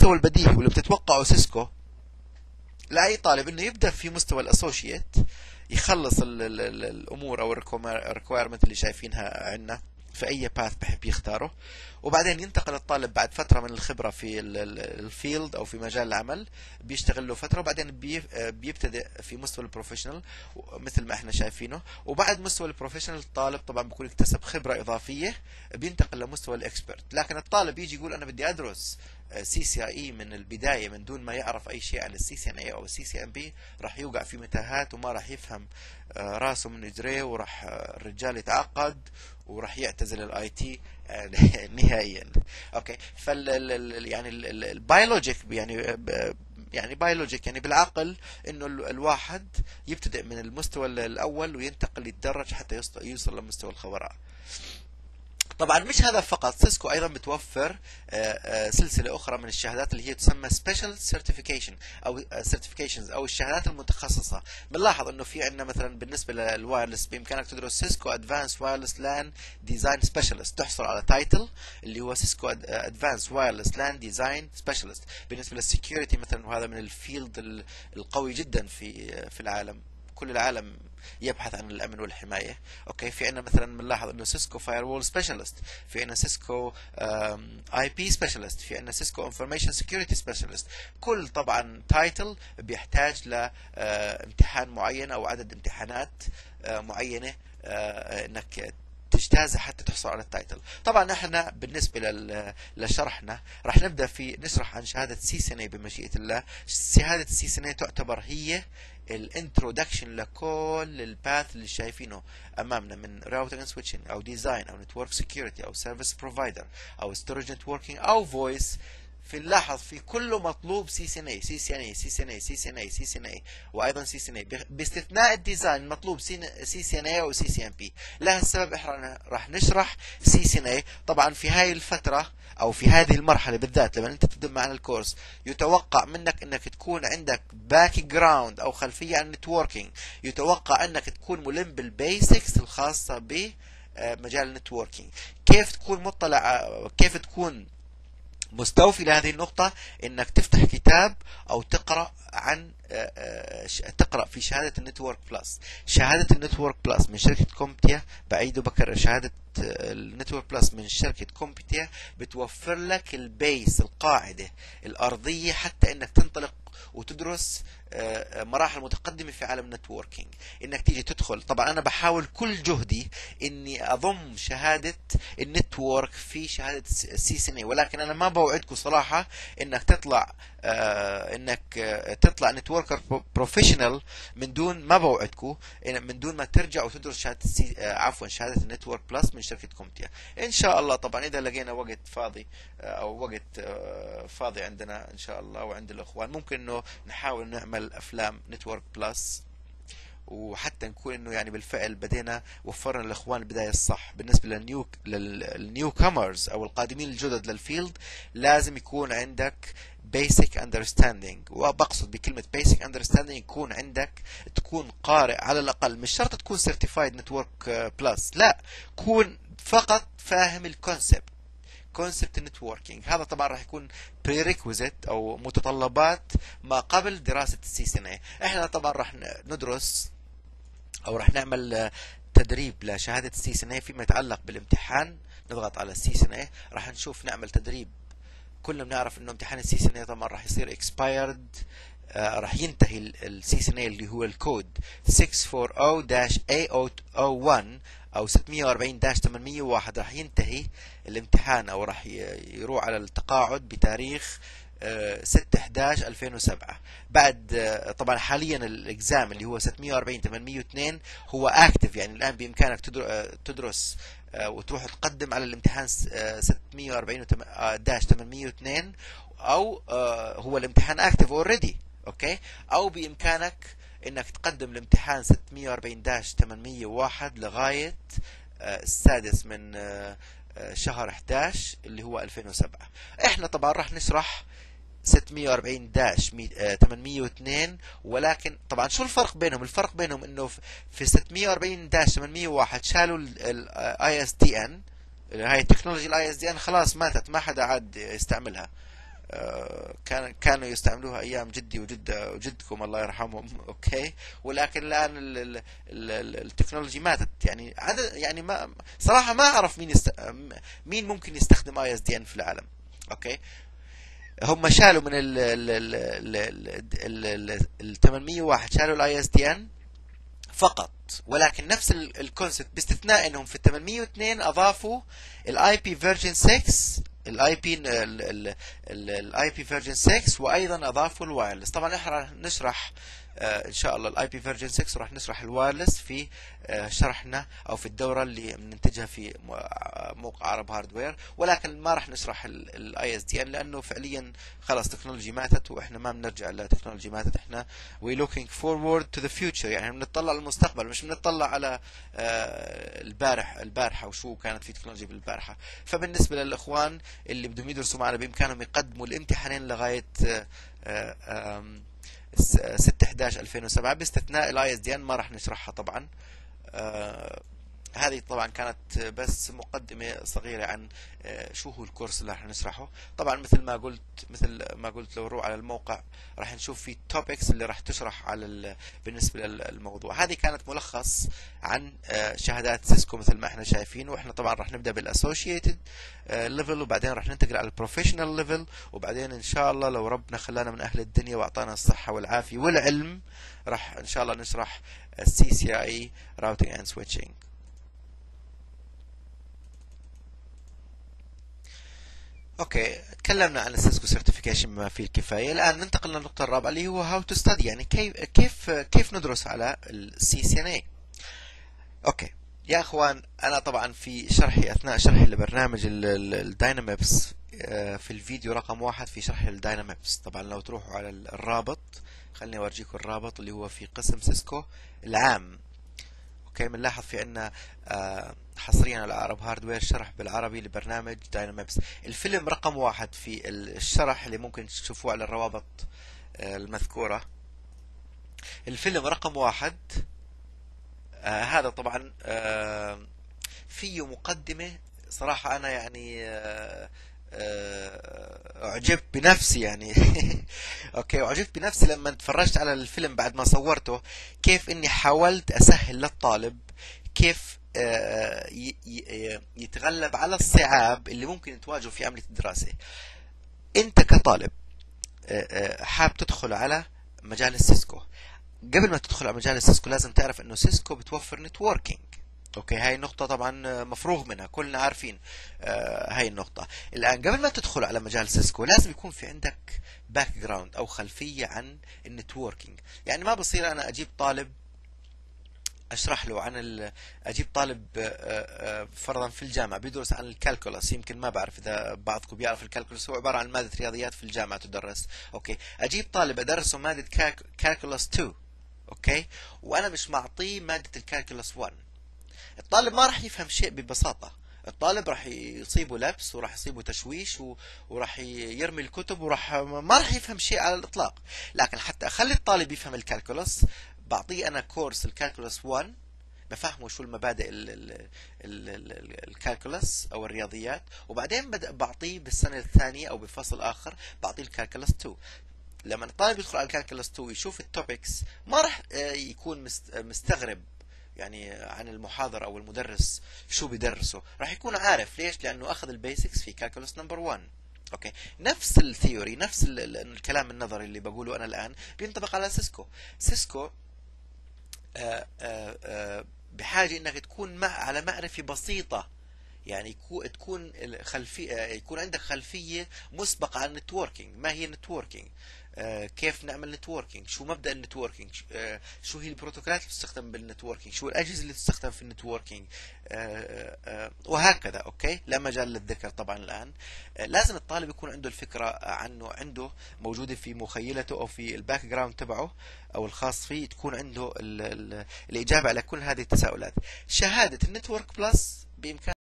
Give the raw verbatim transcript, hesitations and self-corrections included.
المستوى البديهي واللي بتتوقعه سيسكو لأي طالب انه يبدأ في مستوى الاسوشيت، يخلص ال ال ال الامور او الريكويرمنت اللي شايفينها عندنا في اي باث بحب يختاره، وبعدين ينتقل الطالب بعد فتره من الخبره في الفيلد او في مجال العمل، بيشتغل له فتره، وبعدين بيبتدئ في مستوى البروفيشنال مثل ما احنا شايفينه. وبعد مستوى البروفيشنال الطالب طبعا بيكون اكتسب خبره اضافيه، بينتقل لمستوى الاكسبرت. لكن الطالب يجي يقول انا بدي ادرس سي سي اي من البدايه من دون ما يعرف اي شيء عن السي سي ان اي او السي سي ام بي، راح يوقع في متاهات وما راح يفهم راسه من اجريه، وراح الرجال يتعقد وراح يعتزل الاي تي نهائيا. اوكي، فال يعني البيولوجيك يعني يعني بيولوجيك يعني بالعقل انه الواحد يبتدئ من المستوى الاول وينتقل يتدرج حتى يوصل لمستوى الخبراء. طبعا مش هذا فقط، سيسكو ايضا بتوفر سلسله اخرى من الشهادات اللي هي تسمى سبيشال سيرتيفيكيشن او سيرتيفيكيشنز او الشهادات المتخصصه. بنلاحظ انه في عندنا مثلا بالنسبه للوايرلس بامكانك تدرس سيسكو ادفانس وايرلس لان ديزاين سبيشالست، تحصل على تايتل اللي هو سيسكو ادفانس وايرلس لان ديزاين سبيشالست. بالنسبه للسكيورتي مثلا، وهذا من الفيلد القوي جدا في في العالم، كل العالم يبحث عن الامن والحمايه. اوكي، في عندنا مثلا بنلاحظ انه سيسكو فاير وول سبيشالست، في عندنا سيسكو اي بي سبيشالست، في عندنا سيسكو انفورميشن سكيورتي سبيشالست. كل طبعا تايتل بيحتاج لامتحان معين او عدد امتحانات معينه انك تجتازها حتى تحصل على التايتل. طبعا احنا بالنسبه لشرحنا راح نبدا في نشرح عن شهاده سي سي ان اي بمشيئه الله. شهاده السي سي ان اي تعتبر هي الانترودكشن لكل الباث اللي شايفينه امامنا، من راوتنج اند سويتشنج او ديزاين او نتورك سكيورتي او سيرفيس بروفايدر او ستورج نتوركينج او فويس. في نلاحظ في كله مطلوب سي سي ان اي سي سي ان اي سي سي ان اي سي سي ان اي سي سي ان اي وايضا سي سي ان اي، باستثناء الديزاين مطلوب سي سي ان اي او سي سي ام بي. لهالسبب احنا راح نشرح سي سي ان اي. طبعا في هاي الفتره او في هذه المرحله بالذات لما انت تبدا معنا الكورس، يتوقع منك انك تكون عندك باك جراوند او خلفيه عن النتوركينج، يتوقع انك تكون ملم بالبيسكس الخاصه بمجال النتوركينج، كيف تكون مطلع، كيف تكون مستوفي لهذه النقطة، انك تفتح كتاب او تقرأ عن تقرأ في شهادة النتورك بلس. شهادة النتورك بلس من شركة كومبتيا، بعيد وبكرر، شهادة النتورك بلس من شركة كومبتيا بتوفر لك البيس، القاعدة الأرضية حتى انك تنطلق وتدرس مراحل متقدمة في عالم النتوركينج، انك تيجي تدخل. طبعا انا بحاول كل جهدي اني اضم شهادة النتورك في شهادة السي سي ان اي، ولكن انا ما بوعدكم صراحة انك تطلع آه انك تطلع نتوركر بروفيشنال من دون ما بوعدكم من دون ما ترجعوا تدرس شهادة السي آه عفوا شهادة النتورك بلس من شركة كومبتيا. ان شاء الله طبعا اذا لقينا وقت فاضي آه او وقت آه فاضي عندنا ان شاء الله وعند الاخوان، ممكن انه نحاول نعمل افلام نتورك بلس، وحتى نكون انه يعني بالفعل بدينا وفرنا للاخوان البدايه الصح. بالنسبه للنيو للنيو كامرز او القادمين الجدد للفيلد، لازم يكون عندك basic understanding، وبقصد بكلمة basic understanding يكون عندك تكون قارئ على الأقل، مش شرط تكون certified network plus، لا، كون فقط فاهم الكونسبت، كونسبت النتوركينج. هذا طبعا راح يكون prerequisite او متطلبات ما قبل دراسة السي سي ان اي. احنا طبعا راح ندرس او راح نعمل تدريب لشهادة السي سي ان اي فيما يتعلق بالامتحان. نضغط على السي سي ان اي، راح نشوف نعمل تدريب. كلنا بنعرف انه امتحان السي سي ان اي طبعا راح يصير expired، آه راح ينتهي السي سي ان اي اللي هو الكود ستة أربعين إيه إيه صفر واحد او ستمية وأربعين ثمانمية وواحد، راح ينتهي الامتحان او راح يروح على التقاعد بتاريخ ستة حداشر ألفين وسبعة. بعد طبعا حاليا الاكزام اللي هو ستمية وأربعين ثمانمية واثنين هو اكتف، يعني الان بامكانك تدرس وتروح تقدم على الامتحان ستمية وأربعين ثمانمية واثنين، او هو الامتحان اكتف اوريدي. اوكي، او بامكانك انك تقدم الامتحان ستمية وأربعين ثمانمية وواحد لغاية السادس من شهر حداشر اللي هو ألفين وسبعة. احنا طبعا راح نشرح ستمية وأربعين ثمانمية واثنين، ولكن طبعا شو الفرق بينهم؟ الفرق بينهم انه في ستمية وأربعين ثمانمية وواحد شالوا الاي اس دي ان، هاي التكنولوجيا الاي اس دي ان خلاص ماتت، ما حدا عاد يستعملها. كان كانوا يستعملوها ايام جدي وجد وجدكم الله يرحمهم، اوكي. ولكن الان ال ال ال التكنولوجي ماتت، يعني عدد يعني ما صراحه ما اعرف مين يست... مين ممكن يستخدم اي اس دي ان في العالم، اوكي. هم شالوا من ال ال ال ال ال ال ثمانمية وواحد شالوا الاي اس دي ان فقط، ولكن نفس الكونسبت باستثناء انهم في ثمانمية واثنين اضافوا الاي بي فيرجن ستة، الاي بي الاي بي فيرجن ستة، وايضا اضافوا الوايرلس. طبعا احنا راح نشرح آه ان شاء الله الاي بي فيرجن ستة، وراح نشرح الوايرلس في آه شرحنا او في الدوره اللي بننتجها في موقع عرب هاردوير، ولكن ما راح نشرح الاي اس دي ان لانه فعليا خلاص تكنولوجي ماتت، واحنا ما بنرجع لتكنولوجي ماتت. احنا وي لوكينج فورورد تو ذا فيوتشر، يعني بنطلع للمستقبل، مش بنطلع على آه البارح البارحه وشو كانت في تكنولوجيا بالبارحه. فبالنسبه للاخوان اللي بدهم يدرسوا معنا بامكانهم يقدموا الامتحانين لغايه آه آه ستة احد عشر ألفين وسبعة باستثناء الاي اس دي ان، ما راح نشرحها طبعا. آه هذه طبعا كانت بس مقدمة صغيرة عن آه شو هو الكورس اللي راح نشرحه. طبعا مثل ما قلت مثل ما قلت لو نروح على الموقع راح نشوف في توبكس اللي راح تشرح على بالنسبة للموضوع. هذه كانت ملخص عن آه شهادات سيسكو مثل ما احنا شايفين، واحنا طبعا راح نبدا بالاسوشيتد ليفل، وبعدين راح ننتقل على البروفيشنال ليفل، وبعدين ان شاء الله لو ربنا خلانا من اهل الدنيا واعطانا الصحة والعافية والعلم راح ان شاء الله نشرح السي سي اي راوتينج اند سويتشنج. اوكي، تكلمنا عن السيسكو سيرتيفيكيشن بما فيه الكفايه. الان ننتقل للنقطه الرابعه اللي هو هاو تو ستدي، يعني كيف كيف كيف ندرس على السي سي ان اي. اوكي يا اخوان، انا طبعا في شرحي اثناء شرحي لبرنامج الدايناميبس في الفيديو رقم واحد في شرح الدايناميبس، طبعا لو تروحوا على الرابط خليني اورجيكم الرابط اللي هو في قسم سيسكو العام. اوكي، بنلاحظ في عندنا آه حصريا على عرب هاردوير شرح بالعربي لبرنامج دايناميبس. الفيلم رقم واحد في الشرح اللي ممكن تشوفوه على الروابط آه المذكورة. الفيلم رقم واحد آه هذا طبعا آه فيه مقدمة صراحة أنا يعني آه أعجبت بنفسي يعني أوكي، أعجبت بنفسي لما تفرجت على الفيلم بعد ما صورته، كيف إني حاولت أسهل للطالب كيف يتغلب على الصعاب اللي ممكن تواجهه في عملية الدراسة. أنت كطالب حاب تدخل على مجال السيسكو، قبل ما تدخل على مجال السيسكو لازم تعرف إنه سيسكو بتوفر نتوركينج. اوكي، هاي النقطة طبعا مفروغ منها، كلنا عارفين آه هاي النقطة. الآن قبل ما تدخل على مجال سيسكو لازم يكون في عندك باك جراوند أو خلفية عن النتوركينج. يعني ما بصير أنا أجيب طالب أشرح له عن ال... أجيب طالب آه آه فرضا في الجامعة بيدرس عن الكالكولاس، يمكن ما بعرف إذا بعضكم بيعرف الكالكولاس، هو عبارة عن مادة رياضيات في الجامعة تدرس. اوكي، أجيب طالب أدرسه مادة كالك... كالكولاس اثنين، اوكي، وأنا مش معطيه مادة الكالكولاس واحد. الطالب ما راح يفهم شيء ببساطة، الطالب راح يصيبه لبس وراح يصيبه تشويش وراح يرمي الكتب وراح ما راح يفهم شيء على الإطلاق. لكن حتى أخلي الطالب يفهم الكالكولس بعطيه أنا كورس الكالكولس واحد، بفهمه شو المبادئ الكالكولس أو الرياضيات، وبعدين بدأ بعطيه بالسنة الثانية أو بفصل آخر بعطيه الكالكولس اثنين. لما الطالب يدخل على الكالكولس اثنين يشوف التوبكس ما راح يكون مستغرب يعني عن المحاضرة أو المدرس شو بيدرسه، راح يكون عارف ليش، لأنه أخذ البيسكس في كالكولس نمبر واحد. أوكي، نفس الثيوري نفس الكلام النظري اللي بقوله أنا الآن بينطبق على سيسكو. سيسكو آآ آآ بحاجة إنك تكون مع على معرفة بسيطة، يعني تكون خلفية يكون عندك خلفية مسبقة عن النتوركينج. ما هي النتوركينج؟ آه كيف نعمل نتوركينج؟ شو مبدأ النتوركينج؟ آه شو هي البروتوكولات اللي تستخدم بالنتوركينج؟ شو الأجهزة اللي تستخدم في النتوركينج؟ آه آه وهكذا. أوكي، لا مجال للذكر طبعا الآن. آه لازم الطالب يكون عنده الفكرة عنه، عنده موجودة في مخيلته أو في الباك جراوند تبعه أو الخاص فيه، تكون عنده ال ال الإجابة على كل هذه التساؤلات. شهادة النتورك بلس بإمكان